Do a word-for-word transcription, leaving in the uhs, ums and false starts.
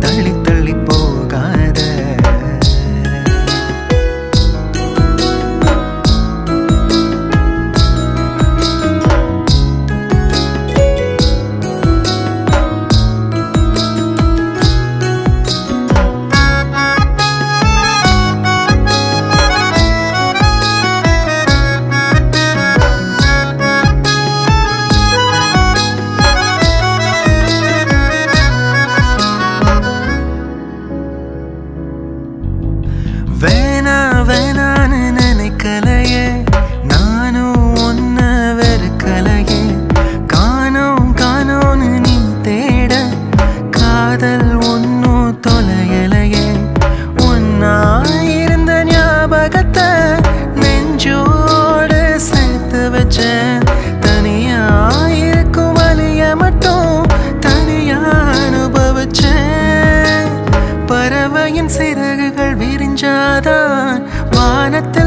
தள்ளி தள்ளி போகாத. வேணா வேணான்னு நினைக்கலையே, நானும் ஒன்ன வெறுக்கலையே. காணோம் காணோன்னு நீ தேட காதல் ஒன்னும் தொலையலையே. ஒன்னா இருந்த ஞாபகத்தை நெஞ்சோடு சேர்த்து வச்சேன். தனியா இருக்கும் வலிய மட்டும் தனியா அனுபவிச்சேன். பறவையின் சிறகுகள் விரிஞ்சாதான் வானத்தில்